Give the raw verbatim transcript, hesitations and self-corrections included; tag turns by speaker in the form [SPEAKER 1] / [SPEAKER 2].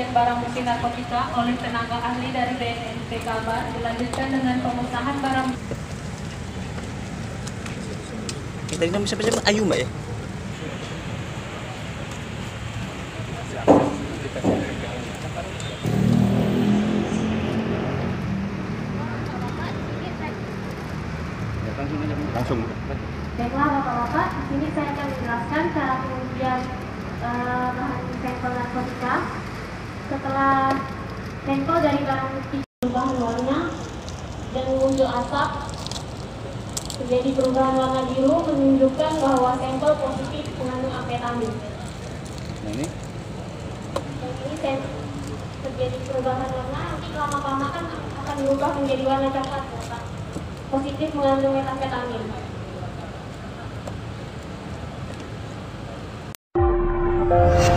[SPEAKER 1] pembagian barang bukti narkotika oleh tenaga ahli dari B N N P Kalbar dilanjutkan dengan pemusnahan barang.
[SPEAKER 2] Kita ini siapa-siapa Ayu Mbak ya? Langsung.
[SPEAKER 3] Baiklah Bapak-Bapak, di sini saya akan menjelaskan cara pengujian uh, bahan sampel narkotika. Setelah sampel dari barang bukti perubahan warna dan muncul asap, terjadi perubahan warna biru menunjukkan bahwa sampel positif mengandung amfetamin.
[SPEAKER 2] Nah ini?
[SPEAKER 3] Dan ini sampel terjadi perubahan warna, nanti lama-kelamaan akan berubah menjadi warna coklat, Bapak. Positif mengandung metamfetamin.